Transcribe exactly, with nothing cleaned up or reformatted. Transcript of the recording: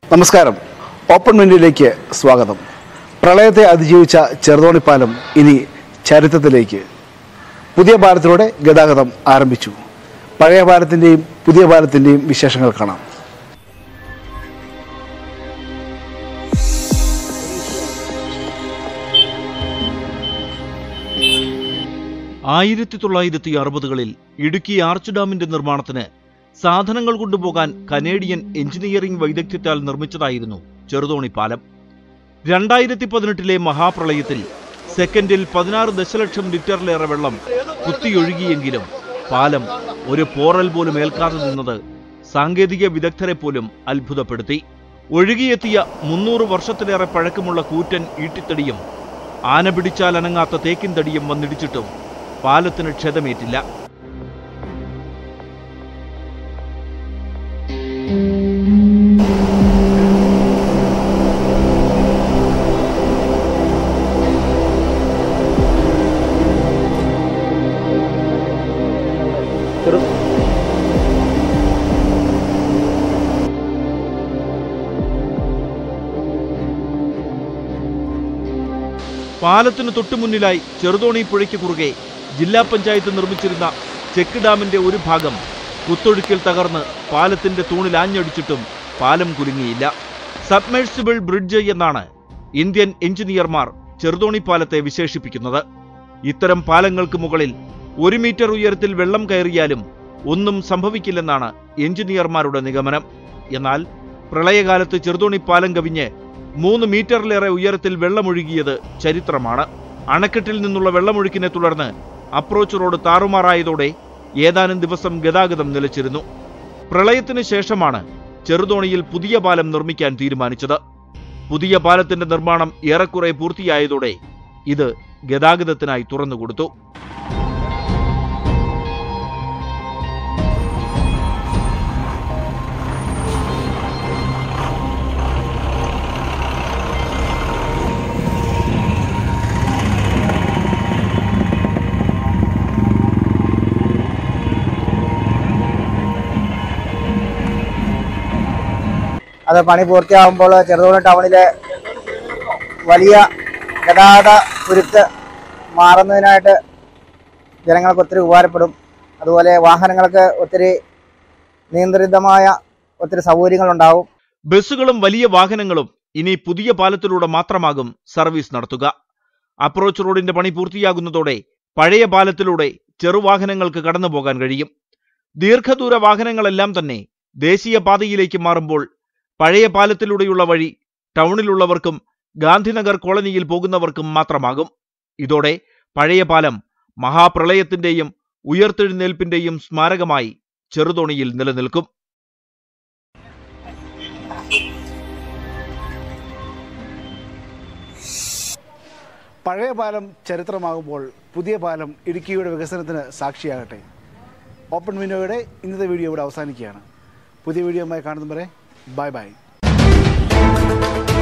നമസ്കാരം. ഓപ്പൺ വിൻഡോയിലേക്ക് സ്വാഗതം. പ്രളയത്തെ അതിജീവിച്ച ചെറുതോണിപ്പാലം ഇനി ചരിത്രത്തിലേക്ക്. പുതിയ പാലത്തിലൂടെ ഗതാഗതം ആരംഭിച്ചു. പഴയ പാലത്തിൻ്റെയും പുതിയ പാലത്തിൻ്റെയും വിശേഷങ്ങൾ കാണാം. ആയിരത്തി തൊള്ളായിരത്തി അറുപതുകളിൽ ഇടുക്കി ആർച്ച് ഡാമിന്റെ നിർമ്മാണത്തിന് സാധനങ്ങൾ കൊണ്ടുപോകാൻ കനേഡിയൻ എഞ്ചിനീയറിംഗ് വൈദഗ്ധ്യത്താൽ നിർമ്മിച്ചതായിരുന്നു ചെറുതോണി പാലം. രണ്ടായിരത്തി പതിനെട്ടിലെ മഹാപ്രളയത്തിൽ സെക്കൻഡിൽ പതിനാറ് ദശലക്ഷം ലിറ്ററിലേറെ വെള്ളം കുത്തിയൊഴുകിയെങ്കിലും പാലം ഒരു പോറൽ പോലും ഏൽക്കാതെ നിന്നത് സാങ്കേതിക വിദഗ്ധരെ പോലും അത്ഭുതപ്പെടുത്തി. ഒഴുകിയെത്തിയ മുന്നൂറ് വർഷത്തിലേറെ പഴക്കമുള്ള കൂറ്റൻ ഈട്ടിത്തടിയും ആന പിടിച്ചാൽ അനങ്ങാത്ത തേക്കിൻ തടിയും വന്നിടിച്ചിട്ടും പാലത്തിന് ക്ഷതമേറ്റില്ല. പാലത്തിന് തൊട്ടുമുന്നിലായി ചെറുതോണി പുഴയ്ക്ക് കുറുകെ ജില്ലാ പഞ്ചായത്ത് നിർമ്മിച്ചിരുന്ന ചെക്ക് ഡാമിന്റെ ഒരു ഭാഗം കുത്തൊഴുക്കിൽ തകർന്ന് പാലത്തിന്റെ തൂണിൽ ആഞ്ഞടിച്ചിട്ടും പാലം കുലുങ്ങിയില്ല. സബ്മേഴ്സിബിൾ ബ്രിഡ്ജ് എന്നാണ് ഇന്ത്യൻ എഞ്ചിനീയർമാർ ചെറുതോണി പാലത്തെ വിശേഷിപ്പിക്കുന്നത്. ഇത്തരം പാലങ്ങൾക്ക് മുകളിൽ ഒരു മീറ്റർ ഉയരത്തിൽ വെള്ളം കയറിയാലും ഒന്നും സംഭവിക്കില്ലെന്നാണ് എഞ്ചിനീയർമാരുടെ നിഗമനം. എന്നാൽ പ്രളയകാലത്ത് ചെറുതോണി പാലം കവിഞ്ഞ് മൂന്ന് മീറ്ററിലേറെ ഉയരത്തിൽ വെള്ളമൊഴുകിയത് ചരിത്രമാണ്. അണക്കെട്ടിൽ നിന്നുള്ള വെള്ളമൊഴുക്കിനെ തുടർന്ന് അപ്രോച്ച് റോഡ് താറുമാറായതോടെ ഏതാനും ദിവസം ഗതാഗതം നിലച്ചിരുന്നു. പ്രളയത്തിന് ശേഷമാണ് ചെറുതോണിയിൽ പുതിയ പാലം നിർമ്മിക്കാൻ തീരുമാനിച്ചത്. പുതിയ പാലത്തിന്റെ നിർമ്മാണം ഏറെക്കുറെ പൂർത്തിയായതോടെ ഇത് ഗതാഗതത്തിനായി തുറന്നുകൊടുത്തു. അത് പണി പൂർത്തിയാകുമ്പോൾ ചെറുതോണി ടൗണിലെ വലിയ ഗതാഗത കുരുക്ക് മാറുന്നതിനായിട്ട് ജനങ്ങൾക്ക് ഒത്തിരി ഉപകാരപ്പെടും. അതുപോലെ വാഹനങ്ങൾക്ക് ഒത്തിരി നിയന്ത്രിതമായ ഒത്തിരി സൗകര്യങ്ങളുണ്ടാവും. ബസ്സുകളും വലിയ വാഹനങ്ങളും ഇനി പുതിയ പാലത്തിലൂടെ മാത്രമാകും സർവീസ് നടത്തുക. അപ്രോച്ച് റോഡിന്റെ പണി പൂർത്തിയാകുന്നതോടെ പഴയ പാലത്തിലൂടെ ചെറുവാഹനങ്ങൾക്ക് കടന്നുപോകാൻ കഴിയും. ദീർഘദൂര വാഹനങ്ങളെല്ലാം തന്നെ ദേശീയപാതയിലേക്ക് മാറുമ്പോൾ പഴയ പാലത്തിലൂടെയുള്ള വഴി ടൗണിലുള്ളവർക്കും ഗാന്ധിനഗർ കോളനിയിൽ പോകുന്നവർക്കും മാത്രമാകും. ഇതോടെ പഴയ പാലം മഹാപ്രളയത്തിന്റെയും ഉയർത്തെഴുന്നേൽപ്പിന്റെയും സ്മാരകമായി ചെറുതോണിയിൽ നിലനിൽക്കും. പഴയ പാലം ചരിത്രമാകുമ്പോൾ പുതിയ പാലം ഇടുക്കിയുടെ വികസനത്തിന് സാക്ഷിയാകട്ടെ. ഓപ്പൺ വിൻഡോയുടെ ഇന്നത്തെ വീഡിയോ ഇവിടെ അവസാനിക്കുകയാണ്. പുതിയ വീഡിയോയുമായി കാണുന്നവരെ ബൈ ബൈ.